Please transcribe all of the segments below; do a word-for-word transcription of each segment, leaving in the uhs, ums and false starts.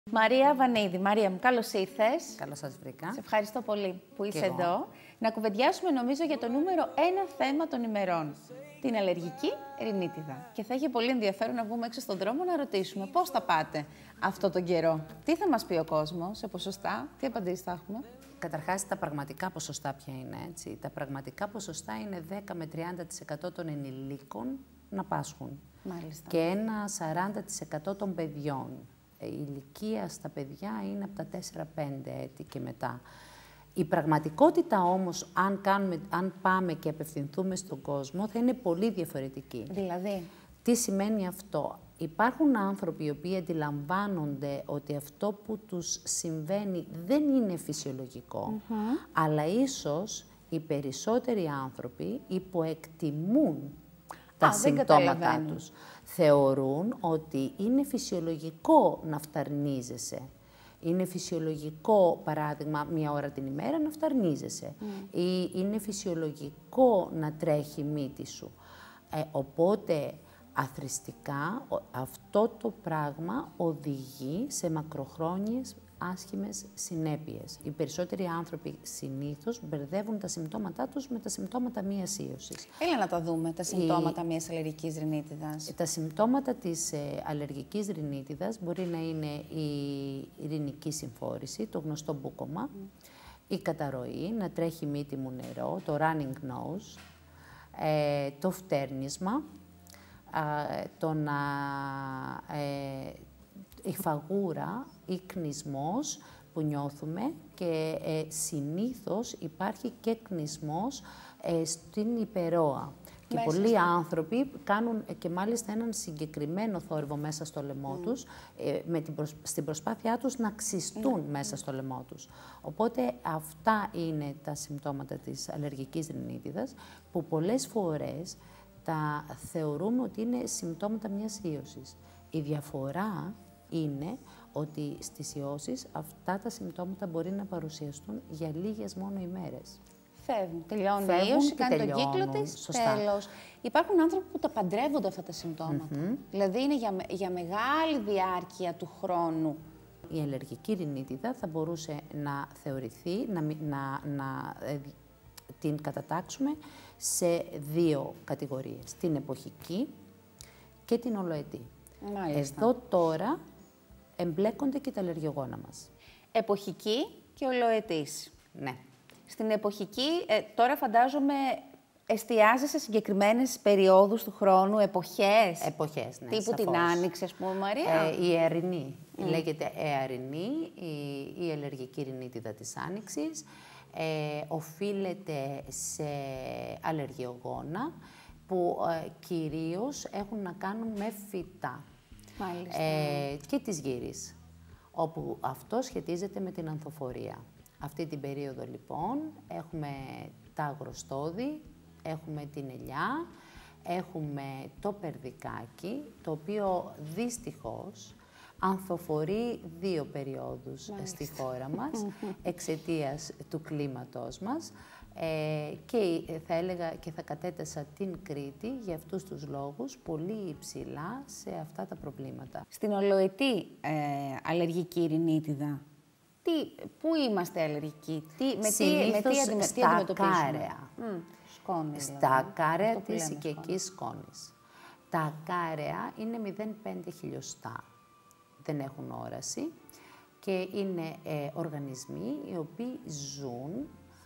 Μαρία Βανίδη, Μαρία μου, καλώς ήρθες. Καλώς σας βρήκα. Σε ευχαριστώ πολύ που είσαι εγώ. εδώ. Να κουβεντιάσουμε, νομίζω, για το νούμερο ένα θέμα των ημερών. Την αλλεργική ρινίτιδα. Και θα έχει πολύ ενδιαφέρον να βγούμε έξω στον δρόμο να ρωτήσουμε πώς θα πάτε αυτό τον καιρό. Τι θα μας πει ο κόσμος σε ποσοστά, τι απαντήσεις θα έχουμε. Καταρχάς, τα πραγματικά ποσοστά ποια είναι, έτσι. Τα πραγματικά ποσοστά είναι δέκα με τριάντα τοις εκατό των ενηλίκων να πάσχουν. Μάλιστα. Και ένα σαράντα τοις εκατό των παιδιών. Η ηλικία στα παιδιά είναι από τα τέσσερα πέντε έτη και μετά. Η πραγματικότητα όμως, αν, κάνουμε, αν πάμε και απευθυνθούμε στον κόσμο, θα είναι πολύ διαφορετική. Δηλαδή. Τι σημαίνει αυτό? Υπάρχουν άνθρωποι οι οποίοι αντιλαμβάνονται ότι αυτό που τους συμβαίνει δεν είναι φυσιολογικό, mm-hmm. αλλά ίσως οι περισσότεροι άνθρωποι υποεκτιμούν τα Α, συμπτώματά τους. Θεωρούν ότι είναι φυσιολογικό να φταρνίζεσαι. Είναι φυσιολογικό, παράδειγμα, μία ώρα την ημέρα να φταρνίζεσαι. Mm. Ή είναι φυσιολογικό να τρέχει η μύτη σου. Ε, οπότε, αθρηστικά, αυτό το πράγμα οδηγεί σε μακροχρόνιες άσχημες συνέπειες. Οι περισσότεροι άνθρωποι συνήθως μπερδεύουν τα συμπτώματά τους με τα συμπτώματα μιας ίωσης. Έλα να τα δούμε, τα συμπτώματα η... μιας αλλεργικής ρινίτιδας. Τα συμπτώματα της ε, αλλεργικής ρινίτιδας μπορεί να είναι η ρινική συμφόρηση, το γνωστό μπούκωμα, mm. η καταρροή, να τρέχει μύτη μου νερό, το running nose, ε, το φτέρνισμα, ε, το να... Ε, η φαγούρα ή κνισμός που νιώθουμε και ε, συνήθως υπάρχει και κνισμός ε, στην υπερόα. Και μέσα πολλοί στο... άνθρωποι κάνουν ε, και μάλιστα έναν συγκεκριμένο θόρυβο μέσα στο λαιμό mm. τους, ε, με την προσ... στην προσπάθειά τους να ξυστούν mm. μέσα στο λαιμό τους. Οπότε αυτά είναι τα συμπτώματα της αλλεργικής ρινίτιδας, που πολλές φορές τα θεωρούμε ότι είναι συμπτώματα μιας ίωσης. Η διαφορά είναι ότι στις ιώσεις αυτά τα συμπτώματα μπορεί να παρουσιαστούν για λίγες μόνο ημέρες. Φεύγουν, τελειώνουν η ίωση, κάνει τον κύκλο της, τέλος. Υπάρχουν άνθρωποι που τα παντρεύονται αυτά τα συμπτώματα. Mm-hmm. Δηλαδή είναι για, για μεγάλη διάρκεια του χρόνου. Η αλλεργική ρινίτιδα θα μπορούσε να θεωρηθεί, να, να, να ε, την κατατάξουμε σε δύο κατηγορίες. Την εποχική και την ολοετή. Μάλιστα. Εδώ τώρα εμπλέκονται και τα αλλεργιογόνα μας. Εποχική και ολοετής. Ναι. Στην εποχική, ε, τώρα φαντάζομαι, εστιάζει σε συγκεκριμένες περιόδους του χρόνου, εποχές. Εποχές, ναι, τύπου σαφώς. την Άνοιξη, ας πούμε, Μαρία. Ε, η αιαρινή. Mm. Λέγεται αιαρινή, η, η αλλεργική ρινίτιδα της Άνοιξης. Ε, οφείλεται σε αλλεργιογόνα που ε, κυρίως έχουν να κάνουν με φυτά. Μάλιστα. Ε, και της γύρης, όπου αυτό σχετίζεται με την ανθοφορία. Αυτή την περίοδο, λοιπόν, έχουμε τα αγροστόδη, έχουμε την ελιά, έχουμε το περδικάκι, το οποίο δυστυχώς ανθοφορεί δύο περιόδους Μάλιστα. στη χώρα μας, εξαιτίας του κλίματός μας. Ε, και θα έλεγα και θα κατέτασα την Κρήτη για αυτούς τους λόγους πολύ υψηλά σε αυτά τα προβλήματα. Στην ολοετή ε, αλλεργική ρινίτιδα, τι, πού είμαστε αλλεργικοί, τι, με, τι, με τι αντιμε, στα αντιμετωπίζουμε. Ακάραια. Mm, σκόνη, στα δηλαδή. ακάραια της οικιακής σκόνης. Τα ακάραια είναι μηδέν κόμμα πέντε χιλιοστά. Δεν έχουν όραση και είναι ε, οργανισμοί οι οποίοι ζουν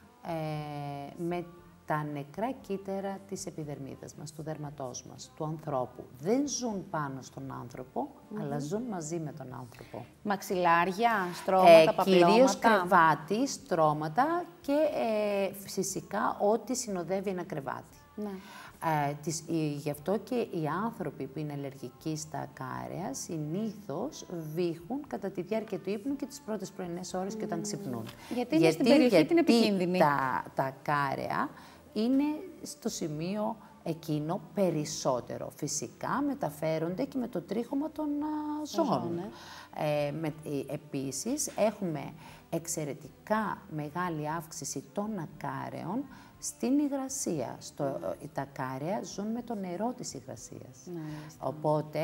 Ε, με τα νεκρά κύτταρα της επιδερμίδας μας, του δέρματός μας, του ανθρώπου. Δεν ζουν πάνω στον άνθρωπο, mm-hmm. αλλά ζουν μαζί με τον άνθρωπο. Μαξιλάρια, στρώματα, ε, παπλώματα. Κυρίως κρεβάτι, στρώματα και ε, φυσικά ό,τι συνοδεύει ένα κρεβάτι. Ναι. Ε, τις, ε, γι' αυτό και οι άνθρωποι που είναι αλλεργικοί στα ακάραια συνήθως βήχουν κατά τη διάρκεια του ύπνου και τις πρώτες πρωινές ώρες mm. και όταν ξυπνούν. Γιατί είναι στην περιοχή γιατί την επικίνδυνη. Τα, τα ακάραια είναι στο σημείο εκείνο περισσότερο. Φυσικά μεταφέρονται και με το τρίχωμα των α, ζώων. Ναι. Ε, με, ε, επίσης έχουμε εξαιρετικά μεγάλη αύξηση των ακάρεων στην υγρασία. Στο, τα ακάραια ζουν με το νερό της υγρασίας. Ναι, Οπότε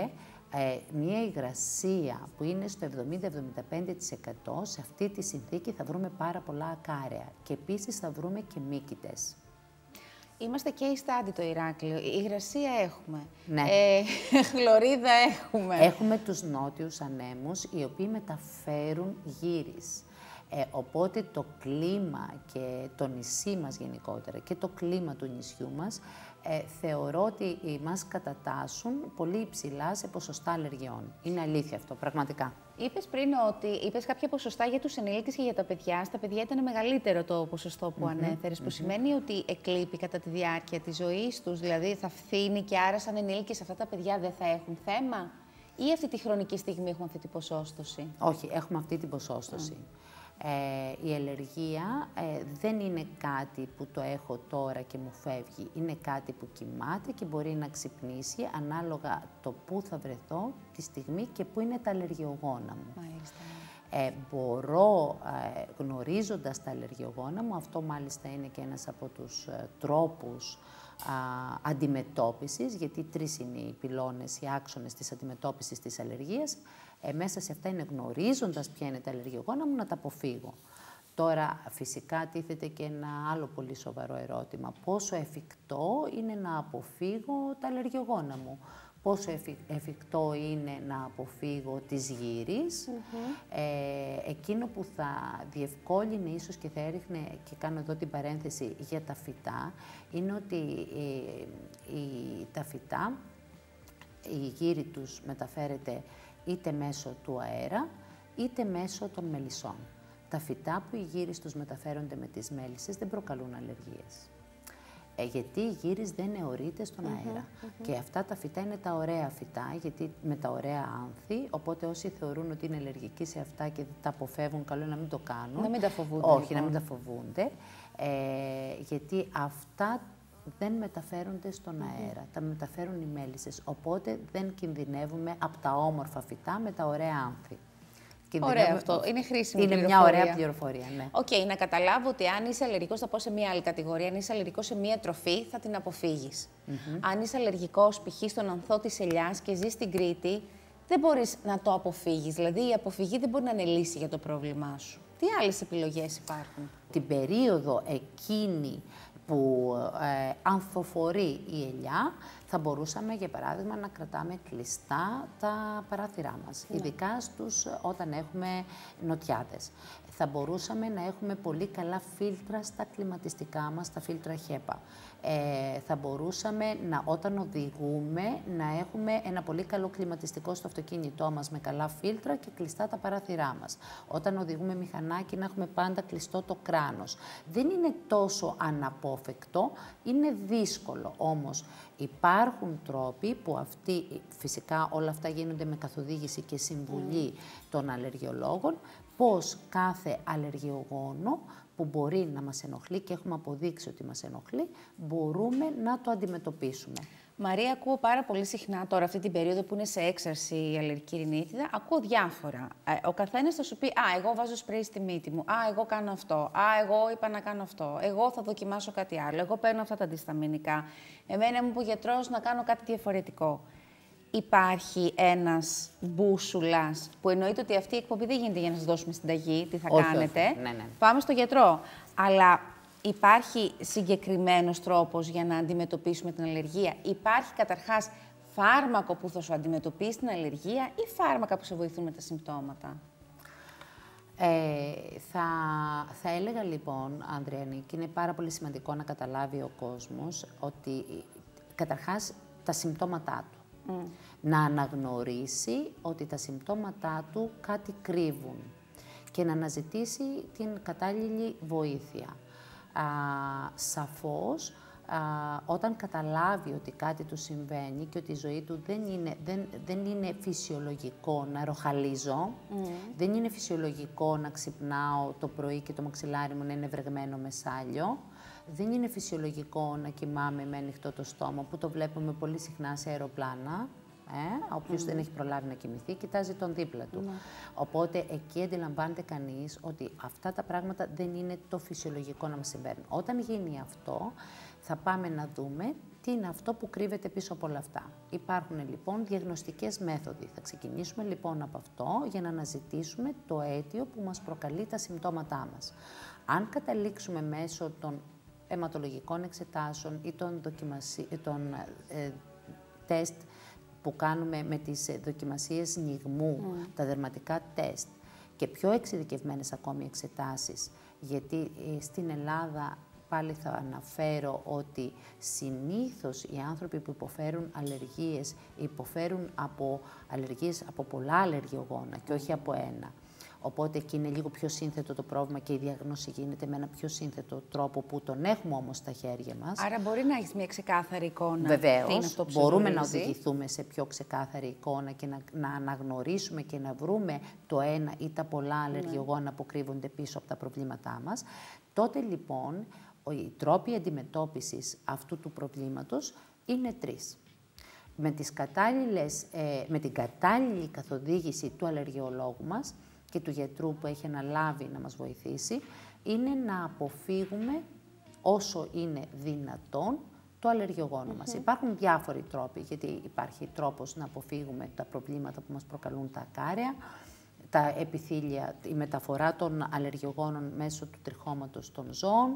Ε, μια υγρασία που είναι στο εβδομήντα με εβδομήντα πέντε τοις εκατό, σε αυτή τη συνθήκη θα βρούμε πάρα πολλά ακάραια και επίσης θα βρούμε και μύκητες. Είμαστε και η στάντη το Ηράκλειο. Η υγρασία έχουμε. Ναι. Ε, χλωρίδα έχουμε. Έχουμε τους νότιους ανέμους, οι οποίοι μεταφέρουν γύρις. Ε, οπότε το κλίμα και το νησί μας γενικότερα και το κλίμα του νησιού μας ε, θεωρώ ότι μας κατατάσσουν πολύ υψηλά σε ποσοστά αλλεργιών. Είναι αλήθεια αυτό, πραγματικά. Είπες πριν ότι είπες κάποια ποσοστά για τους ενήλικες και για τα παιδιά. Στα παιδιά ήταν μεγαλύτερο το ποσοστό που mm-hmm, ανέφερες, που mm-hmm. σημαίνει ότι εκλείπει κατά τη διάρκεια της ζωής τους, δηλαδή θα φθήνει και άρα σαν ενήλικες αυτά τα παιδιά δεν θα έχουν θέμα, ή αυτή τη χρονική στιγμή έχουμε αυτή την ποσόστοση? Όχι, έχουμε αυτή την ποσόστοση. Mm. Ε, η αλλεργία ε, δεν είναι κάτι που το έχω τώρα και μου φεύγει. Είναι κάτι που κοιμάται και μπορεί να ξυπνήσει ανάλογα το πού θα βρεθώ τη στιγμή και πού είναι τα αλλεργιογόνα μου. Μάλιστα. Ε, μπορώ, ε, γνωρίζοντας τα αλλεργιογόνα μου, αυτό μάλιστα είναι και ένας από τους ε, τρόπους α, αντιμετώπισης, γιατί τρεις είναι οι πυλώνες, οι άξονες της αντιμετώπισης της αλλεργίας. Ε, μέσα σε αυτά είναι, γνωρίζοντας ποια είναι τα αλλεργιογόνα μου, να τα αποφύγω. Τώρα, φυσικά, τίθεται και ένα άλλο πολύ σοβαρό ερώτημα. Πόσο εφικτό είναι να αποφύγω τα αλλεργιογόνα μου? Πόσο εφικτό είναι να αποφύγω τις γύρις? Mm-hmm. ε, εκείνο που θα διευκόλυνε ίσως και θα έριχνε, και κάνω εδώ την παρένθεση για τα φυτά, είναι ότι ε, η, τα φυτά, η γύρι τους μεταφέρεται είτε μέσω του αέρα, είτε μέσω των μελισσών. Τα φυτά που οι γύρις τους μεταφέρονται με τις μέλισσες δεν προκαλούν αλλεργίες. Ε, γιατί η γύρις δεν αιωρείται στον mm-hmm, αέρα. Mm-hmm. Και αυτά τα φυτά είναι τα ωραία φυτά, γιατί με τα ωραία άνθη, οπότε όσοι θεωρούν ότι είναι αλλεργικοί σε αυτά και τα αποφεύγουν, καλό είναι να μην το κάνουν. Να μην τα φοβούνται. Όχι, λοιπόν. να μην τα φοβούνται. Ε, γιατί αυτά δεν μεταφέρονται στον mm-hmm. αέρα, τα μεταφέρουν οι μέλισσες, οπότε δεν κινδυνεύουμε από τα όμορφα φυτά με τα ωραία άνθη. Ωραίο αυτό, είναι χρήσιμη Είναι πληροφορία. μια ωραία πληροφορία, ναι. Οκ, okay, να καταλάβω ότι αν είσαι αλλεργικός, θα πω σε μια άλλη κατηγορία, αν είσαι αλλεργικός σε μια τροφή, θα την αποφύγεις. Mm-hmm. Αν είσαι αλλεργικός, π.χ. στον ανθό της ελιάς και ζεις στην Κρήτη, δεν μπορείς να το αποφύγεις. Δηλαδή, η αποφυγή δεν μπορεί να είναι λύση για το πρόβλημά σου. Τι άλλες επιλογές υπάρχουν? Την περίοδο εκείνη που ε, ανθοφορεί η ελιά, θα μπορούσαμε, για παράδειγμα, να κρατάμε κλειστά τα παράθυρά μας, ναι. ειδικά στους, όταν έχουμε νοτιάδες. Θα μπορούσαμε να έχουμε πολύ καλά φίλτρα στα κλιματιστικά μας, τα φίλτρα χέπα. Ε, θα μπορούσαμε, να, όταν οδηγούμε, να έχουμε ένα πολύ καλό κλιματιστικό στο αυτοκίνητό μας με καλά φίλτρα και κλειστά τα παράθυρά μας. Όταν οδηγούμε μηχανάκι, να έχουμε πάντα κλειστό το κράνος. Δεν είναι τόσο αναπόφευκτο, είναι δύσκολο. Όμως υπάρχουν τρόποι που αυτοί, φυσικά όλα αυτά γίνονται με καθοδήγηση και συμβουλή mm. των αλλεργιολόγων, πώς κάθε αλλεργιογόνο που μπορεί να μας ενοχλεί και έχουμε αποδείξει ότι μας ενοχλεί, μπορούμε να το αντιμετωπίσουμε. Μαρία, ακούω πάρα πολύ συχνά τώρα αυτή την περίοδο που είναι σε έξαρση η αλλεργική ρινίτιδα, ακούω διάφορα. Ο καθένας θα σου πει «Α, εγώ βάζω σπρέι στη μύτη μου», «Α, εγώ κάνω αυτό», «Α, εγώ είπα να κάνω αυτό», «Εγώ θα δοκιμάσω κάτι άλλο», «Εγώ παίρνω αυτά τα αντισταμινικά», «Εμένα μου είπε ο γιατρός να κάνω κάτι διαφορετικό». Υπάρχει ένας μπούσουλας που εννοείται ότι αυτή η εκπομπή δεν γίνεται για να σας δώσουμε συνταγή, τι θα όχι, κάνετε. Όχι. Ναι, ναι. Πάμε στο γιατρό. Αλλά υπάρχει συγκεκριμένος τρόπος για να αντιμετωπίσουμε την αλλεργία? Υπάρχει καταρχάς φάρμακο που θα σου αντιμετωπίσει την αλλεργία ή φάρμακα που σε βοηθούν με τα συμπτώματα? Ε, θα, θα έλεγα λοιπόν, Ανδριανή, και είναι πάρα πολύ σημαντικό να καταλάβει ο κόσμος ότι καταρχάς τα συμπτώματά του. Mm. Να αναγνωρίσει ότι τα συμπτώματά του κάτι κρύβουν και να αναζητήσει την κατάλληλη βοήθεια. Α, σαφώς, α, όταν καταλάβει ότι κάτι του συμβαίνει και ότι η ζωή του δεν είναι, δεν, δεν είναι φυσιολογικό να ροχαλίζω, mm. δεν είναι φυσιολογικό να ξυπνάω το πρωί και το μαξιλάρι μου να είναι βρεγμένο με σάλιο, δεν είναι φυσιολογικό να κοιμάμαι με ανοιχτό το στόμα, που το βλέπουμε πολύ συχνά σε αεροπλάνα. Ε, όποιος mm. δεν έχει προλάβει να κοιμηθεί, κοιτάζει τον δίπλα του. Mm. Οπότε εκεί αντιλαμβάνεται κανείς ότι αυτά τα πράγματα δεν είναι το φυσιολογικό να μας συμβαίνουν. Όταν γίνει αυτό, θα πάμε να δούμε Τι είναι αυτό που κρύβεται πίσω από όλα αυτά. Υπάρχουν λοιπόν διαγνωστικές μέθοδοι. Θα ξεκινήσουμε λοιπόν από αυτό για να αναζητήσουμε το αίτιο που μας προκαλεί τα συμπτώματά μας. Αν καταλήξουμε μέσω των αιματολογικών εξετάσεων ή των, δοκιμασί... των ε, τεστ που κάνουμε με τις δοκιμασίες νιγμού, mm. τα δερματικά τεστ και πιο εξειδικευμένες ακόμη εξετάσεις, γιατί ε, στην Ελλάδα πάλι θα αναφέρω ότι συνήθως οι άνθρωποι που υποφέρουν αλλεργίες υποφέρουν από αλλεργίες από πολλά αλλεργιογόνα και όχι από ένα. Οπότε εκεί είναι λίγο πιο σύνθετο το πρόβλημα και η διάγνωση γίνεται με ένα πιο σύνθετο τρόπο που τον έχουμε όμως στα χέρια μας. Άρα μπορεί να έχεις μια ξεκάθαρη εικόνα. Βεβαίως, μπορούμε να οδηγηθούμε σε πιο ξεκάθαρη εικόνα και να, να αναγνωρίσουμε και να βρούμε το ένα ή τα πολλά αλλεργιογόνα ναι. που κρύβονται πίσω από τα προβλήματά μας. Τότε λοιπόν οι τρόποι αντιμετώπισης αυτού του προβλήματος είναι τρεις. Με, τις κατάλληλες, ε, με την κατάλληλη καθοδήγηση του αλλεργιολόγου μας και του γιατρού που έχει αναλάβει να μας βοηθήσει, είναι να αποφύγουμε όσο είναι δυνατόν το αλλεργιογόνο mm-hmm. μας. Υπάρχουν διάφοροι τρόποι, γιατί υπάρχει τρόπος να αποφύγουμε τα προβλήματα που μας προκαλούν τα ακάρια, τα επιθύλια, η μεταφορά των αλλεργιογόνων μέσω του τριχώματος των ζώων,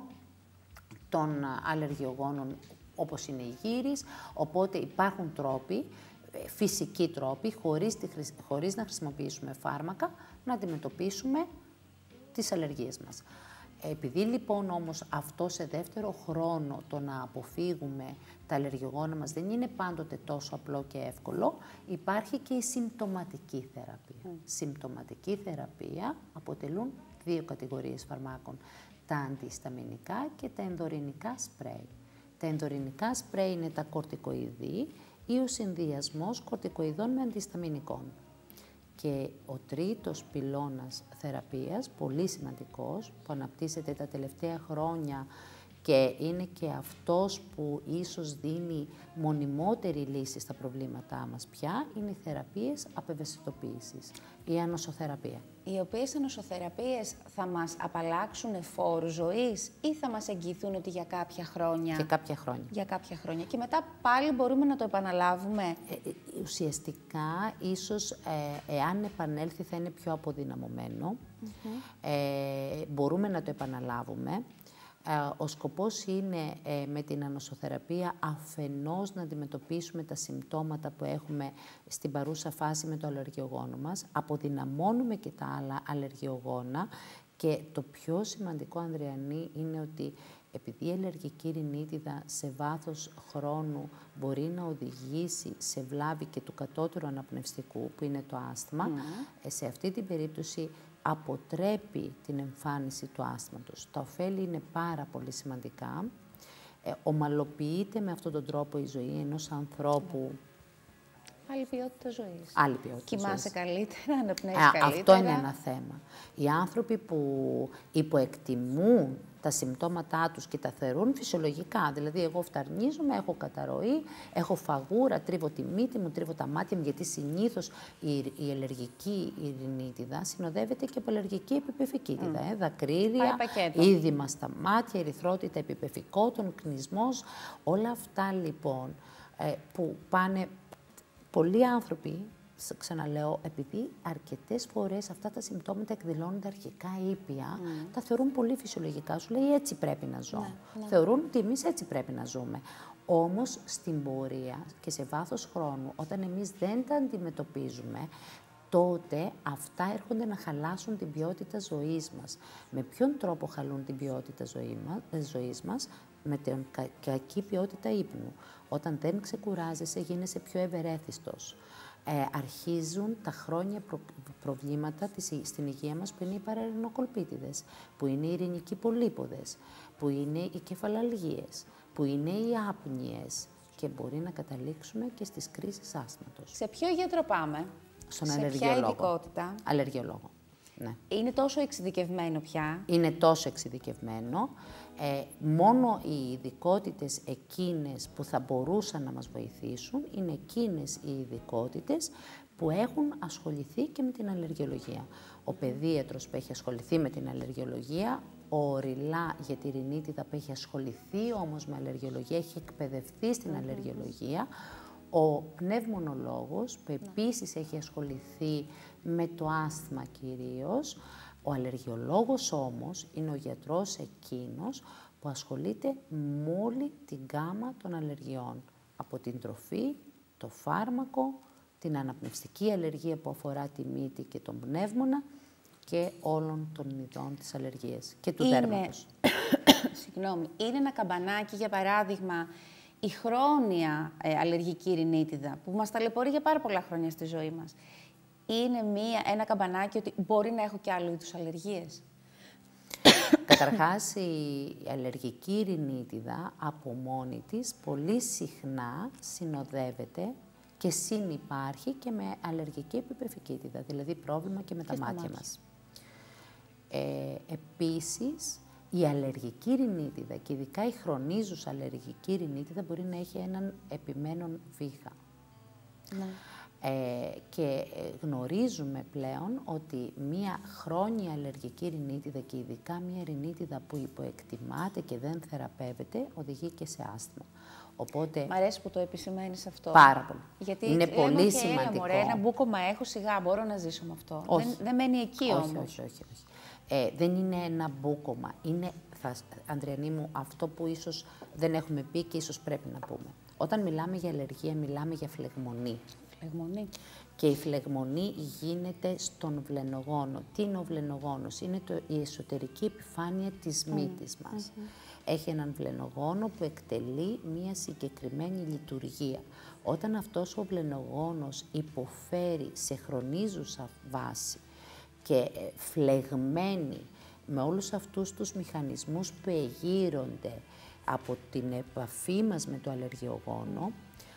των αλλεργιογόνων όπως είναι η γύρις, οπότε υπάρχουν τρόποι, φυσικοί τρόποι, χωρίς, τη, χωρίς να χρησιμοποιήσουμε φάρμακα, να αντιμετωπίσουμε τις αλλεργίες μας. Επειδή λοιπόν όμως αυτό σε δεύτερο χρόνο το να αποφύγουμε τα αλλεργιογόνα μας δεν είναι πάντοτε τόσο απλό και εύκολο, υπάρχει και η συμπτωματική θεραπεία. Mm. Συμπτωματική θεραπεία αποτελούν δύο κατηγορίες φαρμάκων, τα αντιχισταμινικά και τα ενδορυνικά σπρέι. Τα ενδορυνικά σπρέι είναι τα κορτικοειδή ή ο συνδυασμός κορτικοειδών με αντιχισταμινικών. Και ο τρίτος πυλώνας θεραπείας, πολύ σημαντικός, που αναπτύσσεται τα τελευταία χρόνια και είναι και αυτός που ίσως δίνει μονιμότερη λύση στα προβλήματά μας πια, είναι οι θεραπείες απευαισθητοποίησης, η ανοσοθεραπεία. Οι οποίες ανοσοθεραπείες θα μας απαλλάξουν φόρου ζωής ή θα μας εγγυηθούν ότι για κάποια χρόνια... Για κάποια χρόνια. Για κάποια χρόνια. Και μετά πάλι μπορούμε να το επαναλάβουμε. Ε, ε, ουσιαστικά, ίσως, ε, εάν επανέλθει θα είναι πιο αποδυναμωμένο. Mm-hmm. ε, μπορούμε να το επαναλάβουμε. Ο σκοπός είναι ε, με την ανοσοθεραπεία αφενός να αντιμετωπίσουμε τα συμπτώματα που έχουμε στην παρούσα φάση με το αλλεργιογόνο μας, αποδυναμώνουμε και τα άλλα αλλεργιογόνα και το πιο σημαντικό, Ανδριανή, είναι ότι επειδή η αλλεργική ρινίτιδα σε βάθος χρόνου μπορεί να οδηγήσει σε βλάβη και του κατώτερου αναπνευστικού, που είναι το άσθμα, mm. σε αυτή την περίπτωση αποτρέπει την εμφάνιση του άσθματος. Τα ωφέλη είναι πάρα πολύ σημαντικά. Ε, ομαλοποιείται με αυτόν τον τρόπο η ζωή ενός ανθρώπου. Άλλη ποιότητα ζωής. Άλλη ποιότητα Κοιμάσαι ζωής. καλύτερα, αναπνέεις ε, καλύτερα. Αυτό είναι ένα θέμα. Οι άνθρωποι που υποεκτιμούν τα συμπτώματά τους και τα θεωρούν φυσιολογικά, δηλαδή εγώ φθαρνίζομαι, έχω καταρροή, έχω φαγούρα, τρίβω τη μύτη μου, τρίβω τα μάτια μου, γιατί συνήθως η, η αλλεργική ρινίτιδα συνοδεύεται και από αλλεργική επιπεφικίτιδα, mm. ε, δακρύδια, είδημα στα μάτια, ερυθρότητα επιπεφικότων, κνισμός, όλα αυτά λοιπόν ε, που πάνε πολλοί άνθρωποι, ξαναλέω, επειδή αρκετές φορές αυτά τα συμπτώματα εκδηλώνονται αρχικά ήπια, mm. τα θεωρούν πολύ φυσιολογικά. Σου λέει έτσι πρέπει να ζω. Ναι, ναι. Θεωρούν ότι εμείς έτσι πρέπει να ζούμε. Όμως στην πορεία και σε βάθος χρόνου, όταν εμείς δεν τα αντιμετωπίζουμε, τότε αυτά έρχονται να χαλάσουν την ποιότητα ζωής μας. Με ποιον τρόπο χαλούν την ποιότητα ζωής μας? Με την κα κακή ποιότητα ύπνου. Όταν δεν ξεκουράζεσαι, γίνεσαι πιο ευερέθιστος. Ε, αρχίζουν τα χρόνια προ προβλήματα της, στην υγεία μας που είναι οι παραρινοκολπίτιδες, που είναι οι ειρηνικοί πολύποδες, που είναι οι κεφαλαλγίες, που είναι οι άπνοιες και μπορεί να καταλήξουμε και στις κρίσεις άσθματος. Σε ποιο γιατρό πάμε? Στον σε αλλεργιολόγο. Ποια ειδικότητα? Αλλεργιολόγο. Ναι. Είναι τόσο εξειδικευμένο πια. Είναι τόσο εξειδικευμένο. Ε, μόνο οι ειδικότητες εκείνες που θα μπορούσαν να μας βοηθήσουν είναι εκείνες οι ειδικότητες που έχουν ασχοληθεί και με την αλλεργιολογία. ο παιδίατρος που έχει ασχοληθεί με την αλλεργιολογία, ο οριλά για τη ρινίτιδα που έχει ασχοληθεί όμως με αλλεργιολογία, έχει εκπαιδευτεί στην mm-hmm. αλλεργιολογία, ο πνευμονολόγος που επίσης έχει ασχοληθεί με το άσθμα κυρίως, ο αλλεργιολόγος όμως είναι ο γιατρός εκείνος που ασχολείται με όλη την γκάμα των αλλεργιών, από την τροφή, το φάρμακο, την αναπνευστική αλλεργία που αφορά τη μύτη και τον πνεύμονα και όλων των ειδών της αλλεργίας και του είναι... δέρματος. Συγγνώμη, είναι ένα καμπανάκι, για παράδειγμα, η χρόνια ε, αλλεργική ρινίτιδα, που μας ταλαιπωρεί για πάρα πολλά χρόνια στη ζωή μας. Είναι μία, ένα καμπανάκι ότι μπορεί να έχω και άλλου είδους αλλεργίες. Καταρχάς, η αλλεργική ρινίτιδα από μόνη της πολύ συχνά συνοδεύεται και συνυπάρχει και με αλλεργική επιπεφικίτιδα, δηλαδή πρόβλημα και με τα μάτια, μάτια μας. Ε, επίσης, η αλλεργική ρινίτιδα και ειδικά η χρονίζουσα αλλεργική ρινίτιδα μπορεί να έχει έναν επιμένον βήχα. Ναι. Ε, και γνωρίζουμε πλέον ότι μία χρόνια αλλεργική ρινίτιδα και ειδικά μία ρινίτιδα που υποεκτιμάται και δεν θεραπεύεται οδηγεί και σε άσθμα. Οπότε, μ' αρέσει που το επισημαίνεις αυτό. Πάρα πολύ. Γιατί είναι πολύ και σημαντικό. Έλα, μωρέ, ένα μπούκομα έχω, σιγά μπορώ να ζήσω με αυτό. Όχι. Δεν, δεν μένει εκεί όχι, όμως. Όχι, όχι, όχι. Ε, δεν είναι ένα μπούκομα. Είναι, θα, Ανδριανή μου, αυτό που ίσως δεν έχουμε πει και ίσως πρέπει να πούμε. Όταν μιλάμε για αλλεργία, μιλάμε για φλεγμονή. Φλεγμονή. Και η φλεγμονή γίνεται στον βλενογόνο. Τι είναι ο βλενογόνος? Είναι το, η εσωτερική επιφάνεια της μύτης μας. Mm-hmm. Έχει έναν βλενογόνο που εκτελεί μία συγκεκριμένη λειτουργία. Όταν αυτός ο βλενογόνος υποφέρει σε χρονίζουσα βάση και φλεγμένη με όλους αυτούς τους μηχανισμούς που εγείρονται από την επαφή μας με το αλλεργιογόνο,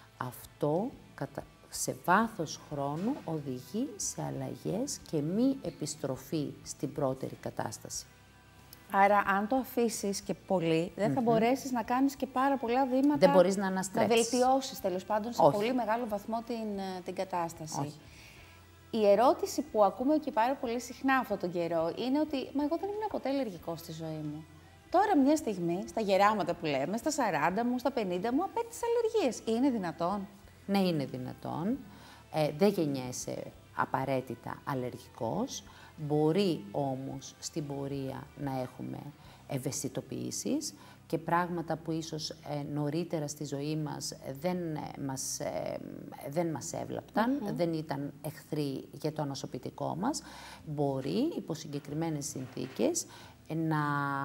αυτό σε βάθος χρόνου οδηγεί σε αλλαγές και μη επιστροφή στην πρώτερη κατάσταση. Άρα, αν το αφήσεις και πολύ, δεν θα mm-hmm. μπορέσεις να κάνεις και πάρα πολλά βήματα. Δεν μπορείς να αναστρέψεις. Να βελτιώσεις, τέλος πάντων, σε Όχι. πολύ μεγάλο βαθμό την, την κατάσταση. Όχι. Η ερώτηση που ακούμε και πάρα πολύ συχνά αυτόν τον καιρό είναι ότι «Μα εγώ δεν ήμουν ποτέ αλλεργικός στη ζωή μου». Τώρα, μια στιγμή, στα γεράματα που λέμε, στα σαράντα μου, στα πενήντα μου, απέκτησα αλλεργίες. Είναι δυνατόν? Ναι, είναι δυνατόν. Ε, δεν γεννιέσαι απαραίτητα αλλεργικός. Μπορεί όμως στην πορεία να έχουμε ευαισθητοποιήσεις και πράγματα που ίσως ε, νωρίτερα στη ζωή μας δεν ε, μας, ε, δεν μας έβλαπταν, mm-hmm. δεν ήταν εχθροί για το ανοσοποιητικό μας. Μπορεί υπό συγκεκριμένες συνθήκες να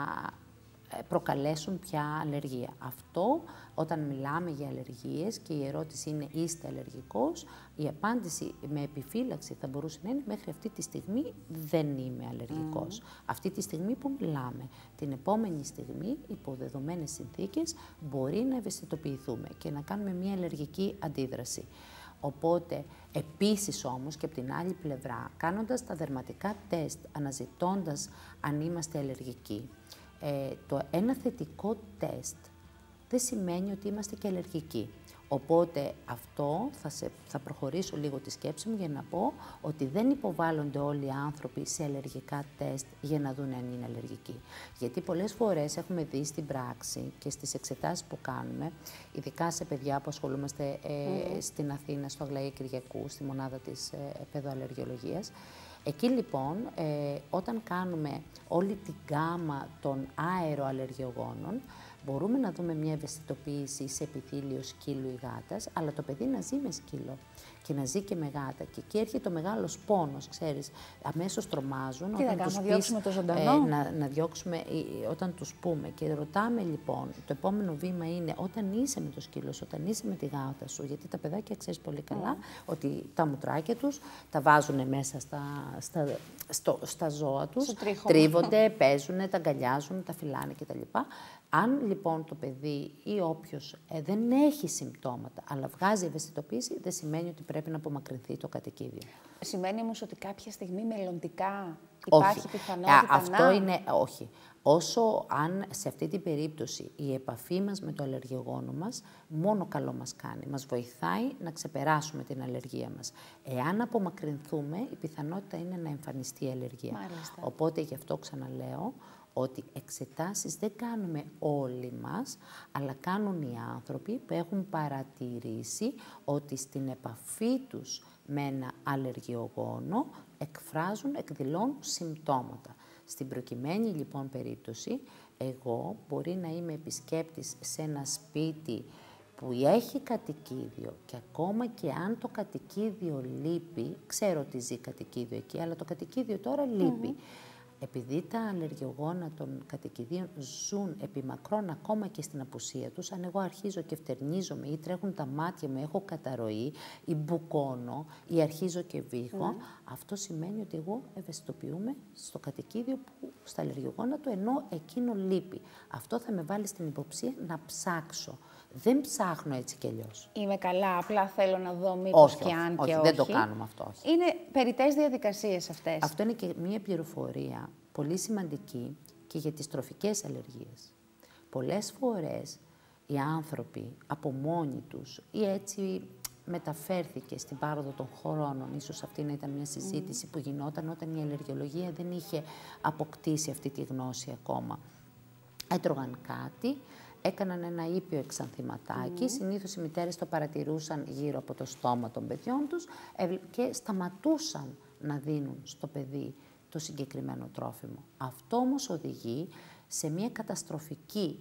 προκαλέσουν πια αλλεργία. Αυτό, όταν μιλάμε για αλλεργίες και η ερώτηση είναι είστε αλλεργικός, η απάντηση με επιφύλαξη θα μπορούσε να είναι μέχρι αυτή τη στιγμή δεν είμαι αλλεργικός. Mm. Αυτή τη στιγμή που μιλάμε, την επόμενη στιγμή, υπό δεδομένες συνθήκες, μπορεί να ευαισθητοποιηθούμε και να κάνουμε μια αλλεργική αντίδραση. Οπότε, επίσης όμως και από την άλλη πλευρά, κάνοντας τα δερματικά τεστ, αναζητώντας αν είμαστε αλλεργικοί, Ε, το ένα θετικό τεστ δεν σημαίνει ότι είμαστε και αλλεργικοί. Οπότε αυτό θα, σε, θα προχωρήσω λίγο τη σκέψη μου για να πω ότι δεν υποβάλλονται όλοι οι άνθρωποι σε αλλεργικά τεστ για να δουν αν είναι αλλεργικοί. Γιατί πολλές φορές έχουμε δει στην πράξη και στις εξετάσεις που κάνουμε, ειδικά σε παιδιά που ασχολούμαστε ε, mm. στην Αθήνα, στο Αγλαία Κυριακού, στη μονάδα της ε, παιδοαλλεργιολογίας. Εκεί λοιπόν, ε, όταν κάνουμε όλη την γκάμα των αεροαλλεργιογόνων, μπορούμε να δούμε μια ευαισθητοποίηση σε επιθύλιο σκύλου ή γάτας, αλλά το παιδί να ζει με σκύλο και να ζει και με γάτα. Και εκεί έρχεται ο μεγάλος πόνος, ξέρεις, αμέσως τρομάζουν. Τι όταν να τους κάνουμε, πεις, διώξουμε το ζωντανό. Ε, να, να διώξουμε, ε, όταν τους πούμε και ρωτάμε λοιπόν, το επόμενο βήμα είναι όταν είσαι με το σκύλο σου, όταν είσαι με τη γάτα σου, γιατί τα παιδάκια ξέρεις πολύ καλά mm. ότι τα μουτράκια τους τα βάζουν μέσα στα, στα, στο, στα ζώα τους, τρίβονται, παίζουν, τα αγκαλιάζουν, τα φυλάνε κτλ. Αν λοιπόν το παιδί ή όποιος ε, δεν έχει συμπτώματα, αλλά βγάζει ευαισθητοποίηση, δεν σημαίνει ότι πρέπει να απομακρυνθεί το κατοικίδιο. Σημαίνει όμως ότι κάποια στιγμή μελλοντικά υπάρχει όχι. πιθανότητα ε, αυτό να... είναι, όχι. Όσο αν σε αυτή την περίπτωση η επαφή μας με το αλλεργιογόνο μας μόνο καλό μας κάνει, μας βοηθάει να ξεπεράσουμε την αλλεργία μας. Εάν απομακρυνθούμε, η πιθανότητα είναι να εμφανιστεί η αλλεργία. Μάλιστα. Οπότε γι' αυτό ξαναλέω ότι εξετάσεις δεν κάνουμε όλοι μας, αλλά κάνουν οι άνθρωποι που έχουν παρατηρήσει ότι στην επαφή τους με ένα αλλεργιογόνο εκφράζουν, εκδηλώνουν συμπτώματα. Στην προκειμένη λοιπόν περίπτωση, εγώ μπορεί να είμαι επισκέπτης σε ένα σπίτι που έχει κατοικίδιο και ακόμα και αν το κατοικίδιο λείπει, ξέρω ότι ζει κατοικίδιο εκεί, αλλά το κατοικίδιο τώρα λείπει. Mm-hmm. Επειδή τα αλλεργιογόνα των κατοικιδίων ζουν επιμακρών ακόμα και στην απουσία τους, αν εγώ αρχίζω και φτερνίζομαι ή τρέχουν τα μάτια μου, έχω καταρροή ή μπουκώνω ή αρχίζω και βήχω, mm. αυτό σημαίνει ότι εγώ ευαισθητοποιούμαι στο κατοικίδιο που, στα αλλεργιογόνα του, ενώ εκείνο λείπει. Αυτό θα με βάλει στην υποψία να ψάξω. Δεν ψάχνω έτσι κι αλλιώς. Είμαι καλά, απλά θέλω να δω μήπως όχι, και αν όχι, και όχι. όχι. Δεν το κάνουμε αυτό, όχι. Είναι περιττές διαδικασίες αυτές. Αυτό είναι και μία πληροφορία πολύ σημαντική και για τις τροφικές αλλεργίες. Πολλές φορές οι άνθρωποι από μόνοι τους ή έτσι μεταφέρθηκε στην πάροδο των χρόνων, ίσως αυτή να ήταν μια συζήτηση mm. που γινόταν όταν η αλλεργιολογία δεν είχε αποκτήσει αυτή τη γνώση ακόμα. Έτρωγαν κάτι, έκαναν ένα ήπιο εξανθηματάκι, mm. συνήθως οι μητέρες το παρατηρούσαν γύρω από το στόμα των παιδιών τους και σταματούσαν να δίνουν στο παιδί το συγκεκριμένο τρόφιμο. Αυτό όμως οδηγεί σε μια καταστροφική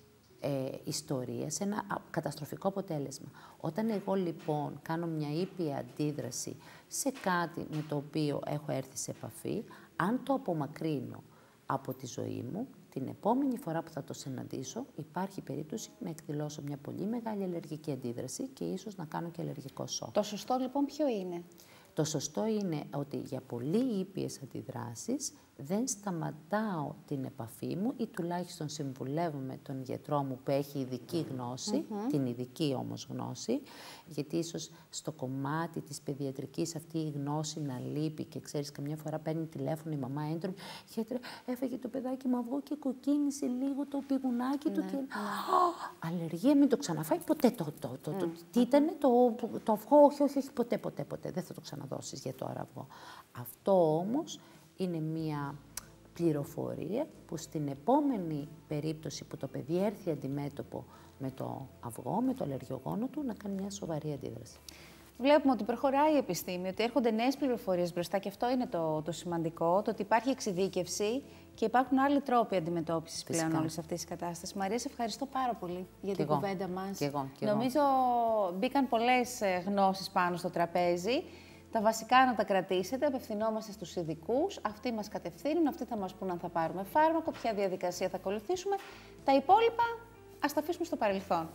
ε, ιστορία, σε ένα α, καταστροφικό αποτέλεσμα. Όταν εγώ λοιπόν κάνω μια ήπια αντίδραση σε κάτι με το οποίο έχω έρθει σε επαφή, αν το απομακρύνω από τη ζωή μου, την επόμενη φορά που θα το συναντήσω, υπάρχει περίπτωση να εκδηλώσω μια πολύ μεγάλη αλλεργική αντίδραση και ίσως να κάνω και αλλεργικό σοκ. Το σωστό λοιπόν ποιο είναι? Το σωστό είναι ότι για πολύ ήπιες αντιδράσεις δεν σταματάω την επαφή μου ή τουλάχιστον συμβουλεύομαι τον γιατρό μου που έχει ειδική γνώση, mm-hmm. την ειδική όμως γνώση, γιατί ίσως στο κομμάτι της παιδιατρικής αυτή η γνώση να λείπει και ξέρεις καμιά φορά παίρνει τηλέφωνο η μαμά έντρομη, γιατρέ έφεγε το παιδάκι μου αυγό και κοκκίνησε λίγο το πηγουνάκι ναι, του και... Ναι. Oh, αλλεργία, μην το ξαναφάει ποτέ το... το, το, το mm. Τι ήτανε το, το αυγό, όχι, όχι, όχι, ποτέ, ποτέ, ποτέ, δεν θα το ξαναδώσεις για τώρα αυγό. Αυτό όμως είναι μία πληροφορία που στην επόμενη περίπτωση που το παιδί έρθει αντιμέτωπο με το αυγό, με το αλλεργιογόνο του, να κάνει μια σοβαρή αντίδραση. Βλέπουμε ότι προχωράει η επιστήμη, ότι έρχονται νέες πληροφορίες μπροστά και αυτό είναι το, το σημαντικό, το ότι υπάρχει εξειδίκευση και υπάρχουν άλλοι τρόποι αντιμετώπισης πλέον όλης αυτής της κατάστασης. Μαρία, σε ευχαριστώ πάρα πολύ για την κουβέντα μας. Και εγώ, και Νομίζω εγώ. μπήκαν πολλές γνώσεις πάνω στο τραπέζι. Τα βασικά να τα κρατήσετε, απευθυνόμαστε στους ειδικούς, αυτοί μας κατευθύνουν, αυτοί θα μας πούν αν θα πάρουμε φάρμακο, ποια διαδικασία θα ακολουθήσουμε. Τα υπόλοιπα ας τα αφήσουμε στο παρελθόν.